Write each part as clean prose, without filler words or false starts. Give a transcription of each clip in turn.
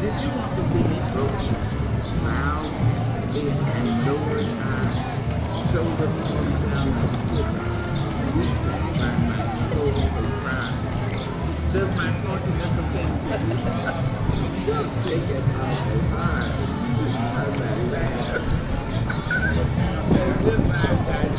Did you want to see me broken, loud, and lower time, shoulder more sound of foot, weakened by my soul of pride? Does my fortunate offend? Just take it out of hard. I'm that bad. Goodbye, guys.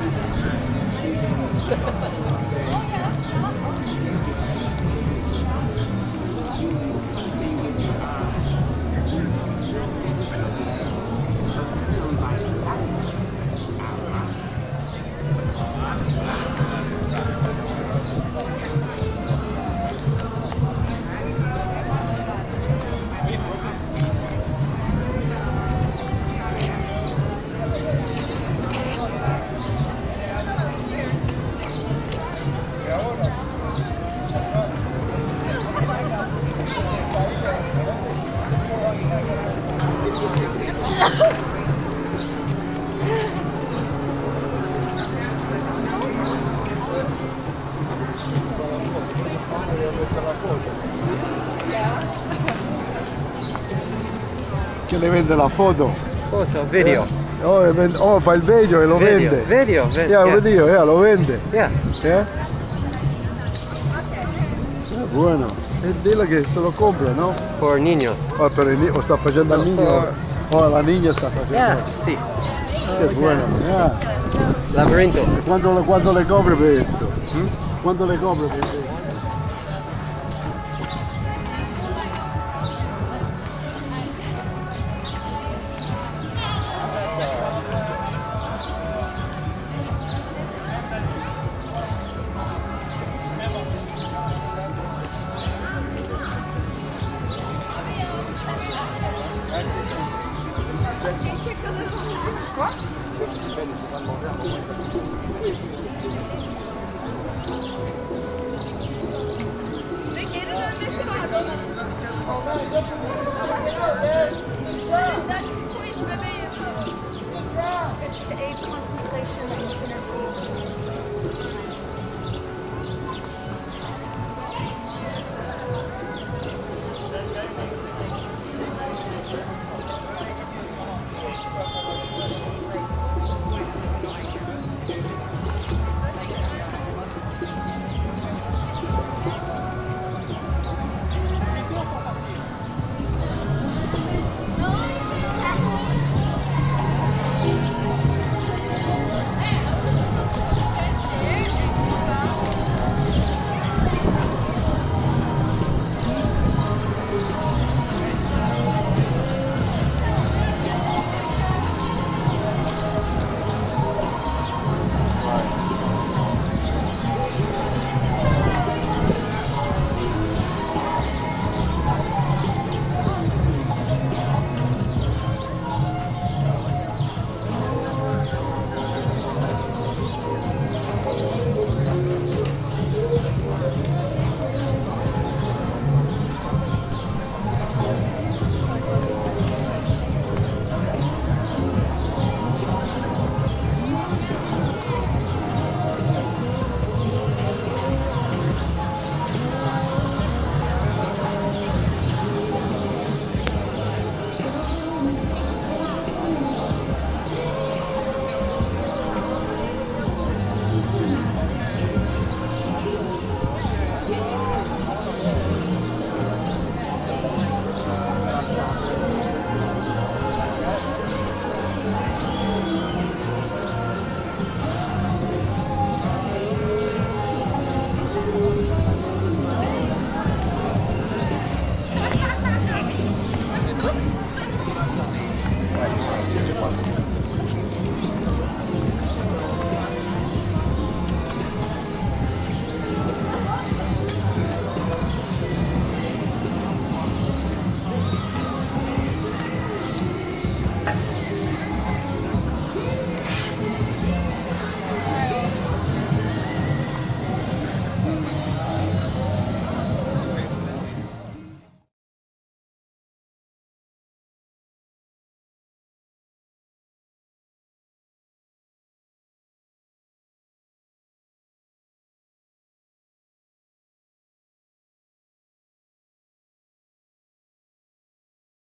Che le vende la foto? Foto, video. Oh, fa il video e lo vende. Video, Yeah, video, lo vende. Yeah. Buono. E dile che se lo compra, no? For niños. Oh, o sta facendo al niño. Oh, la niña sta facendo. Yeah, sì. Che buono. Yeah. Labyrinth. E quando le copre per eso? Quando le copre per eso? Quoi?